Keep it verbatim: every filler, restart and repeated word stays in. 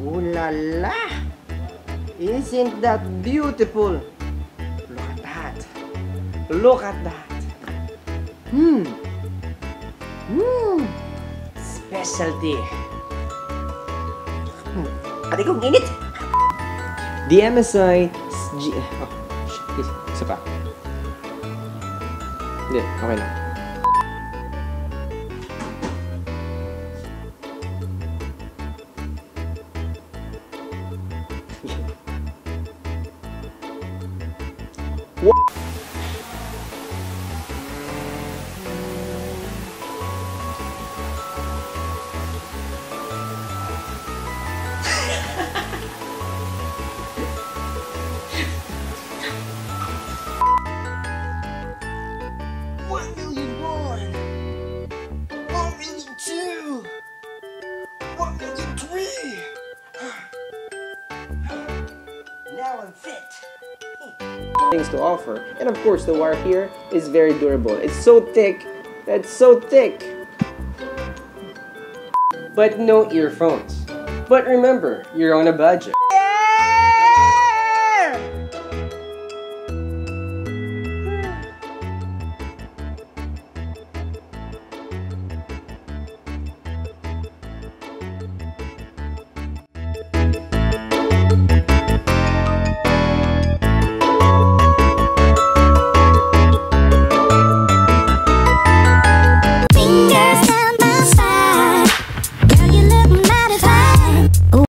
Ooh la la! Isn't that beautiful? Look at that. Look at that. Hmm. Hmm. Specialty. Hmm. Ate kong init. The M S I G... Oh, shit. Isa pa. Hindi, okay lang. One million one, one million two, one million three. Now I'm fit. Things to offer, and of course the wire here is very durable. It's so thick. That's so thick. But no earphones. But remember, you're on a budget.